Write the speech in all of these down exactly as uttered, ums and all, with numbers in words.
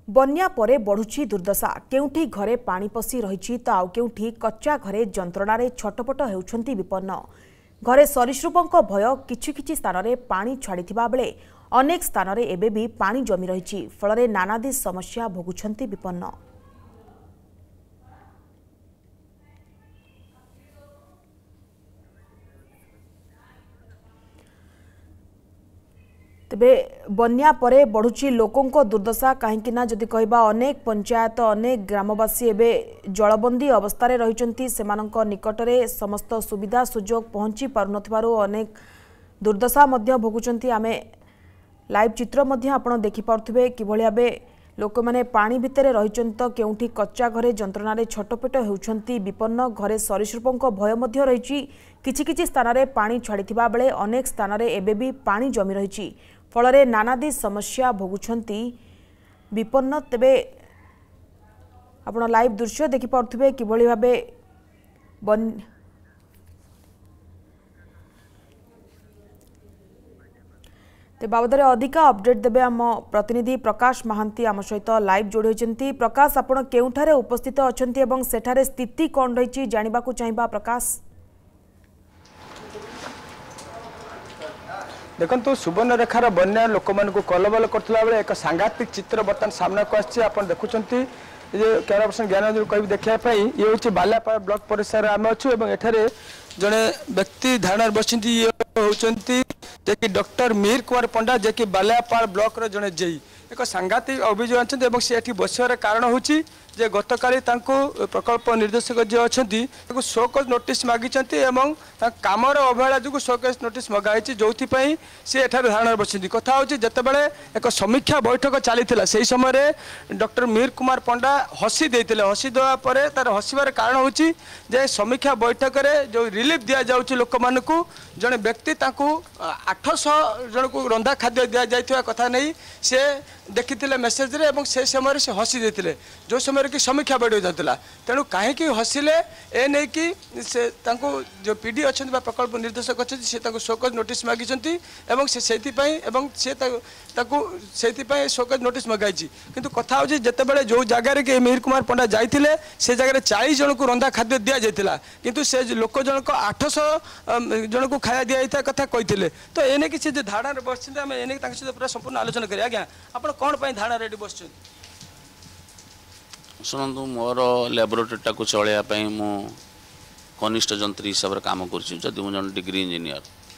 बन्या परे बढ़ुची दुर्दशा केउठी घरे पानी पसी रही तो आउ केउठी कच्चा घरे जंत्रणार छटपट हेउछंती विपन्न घरे सरीसृपों भय किछि किछि स्थान में पानी छाड़िथिबा बेले अनेक स्थान में एबे भी पानी जमी रही फल नानादी समस्या भोगुछंती विपन्न। तेबे बन्या परे बढ़ुची लोकों दुर्दशा कहीं जदि कहबा अनेक पंचायत अनेक ग्रामवासी एबे जलबंदी अवस्था रही सेमानंक निकटरे समस्त सुविधा सुजोग पहुंची पारुनथिबारु अनेक दुर्दशा मध्य भोगुचंती। आमे लाइव चित्र मध्य आपण देखि पारुथिबे किभଳି भाबे लोक माने पानी भितरे रहिचंत केउठी कच्चा घरे जंत्रणारे छटपट हेउछंती विपन्न घरे सरीसृपों भय मध्य रही किछि किछि स्थान में पानी छाड़िथिबा बेले अनेक स्थान में एबे भी पानी जमी रही फल नानादी समस्या भोगुछंती विपन्न। तेबे आपण लाइव दृश्य देखि पारुथिबे किभଳି भाबे बन ते बाबद अधिक अपडेट देबे आम प्रतिनिधि प्रकाश महांती आम सहित लाइव जोड़ी होती। प्रकाश आपण केउठारे उपस्थित अछंती एवं सेठारे स्थिति कोन रही जानिबा को चाहिबा प्रकाश। देखो सुवर्णरेखार बन्या लोक मान कलबल करथिला बेले एक सांघातिक चित्र बर्तमान सामना को आछि। आपण देखुचंती जे कैमरा पर्सन ज्ञान कहि देखिया पई ये होछि बालापाड़ ब्लॉक परिसर आम अछु एवं एठारे जने व्यक्ति धारणा बसिंती ये होचंती जे कि डॉक्टर मीर कुमार पंडा जे कि बालापाड़ ब्लॉक रो जने जेई एक सांघातिक अभियोग आछंती एवं से एठी बसिवार कारण होछि जे गतकाली तांको प्रकल्प निर्देशक जे अछंती ताको शोकज नोटिस मागिचंती एवं कामर अवहेला जो शोकज नोटिस मगाइछि जोथि पई से एठार धारणा बसिंती। कथा होछि जतेबेले एक समीक्षा बैठक चलीथिला सेही समय रे डॉक्टर मीर कुमार पंडा हसी देथिले हसी देवा परे तार हसीबार कारण होछि जे समीक्षा बैठक रे जो रिलीफ दिया जाउछि लोक मानकु जने व्यक्ति तांको आठ सौ जन को रंधा खाद्य दिया जाइथिबा कथा नै से देखिथिले मेसेज रे एवं से समय रे से हसी देथिले जो समय कि समीक्षा बैठ जाता तेणु कहीं हसिले ए नहीं कि से तांको जो पीडी अच्छा प्रकल्प निर्देशक अच्छे से शोकज नोटिस मागी एवं से से शोकज नोटिस मगाई किंतु कथा हो जिते जो जगार कि मीर कुमार पंडा जाते से जगह चालीस जन को रंधा खाद्य दि जाता किंतु से लोक जनक आठ सौ जन को खाया दि जाता कथा कही तो एने कि धारणा बस एने सहित पूरा संपूर्ण आलोचना करें। आज्ञा आप कौन धारणा रेडी बस शुणु मोर लैबोरेटरीटा को चलैया मु कनिष्ठ जंत्री हिसाब से काम करी मुझे डिग्री इंजीनियर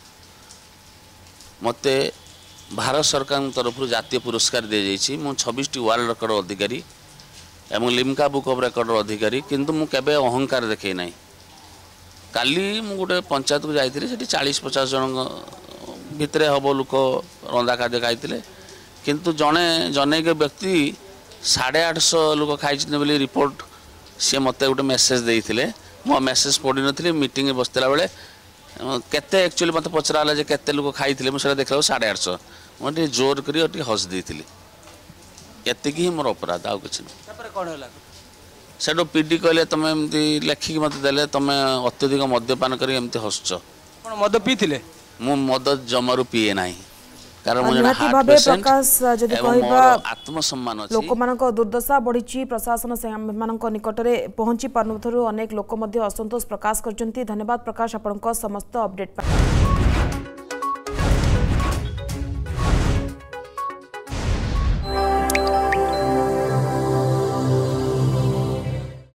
मते भारत सरकार तरफ जातीय पुरस्कार दी जाइए मु छब्बीस टी वर्ल्ड रेकर्ड अधिकारी एवं लिम्का बुक ऑफ रेकर्ड अधिकारी किंतु मु केबे अहंकार देखे ना। काली मु गोटे पंचायत को जाइए चालीस पचास जन भितर हम लोक रंधा खाद्य खाई किंतु जड़े जनेक व्यक्ति साढ़े आठ सौ लोक खाई बोली रिपोर्ट सी मत गोटे मेसेज देते मो मेसेज पढ़ी नी मीटिंग बसला बेले केते एक्चुअली मत पचराला जे केते लोक खाई मुझे देखला साढ़े आठ सौ मुझे जोर कर हस देती एतिक ही मोर अपराध आउ कि से पीडी कहले तुम एमती लेखिक मत देले तुम अत्यधिक मद्यपान कर हसुच मद पीले मु मद जमारू पीए ना प्रकाश जदि कहबा आत्मसम्मान लोक मानक दुर्दशा बढ़ी प्रशासन से निकट में पहुंची पारु अनेक लोक असंतोष प्रकाश करछंती। धन्यवाद प्रकाश आपनक समस्त अपडेट।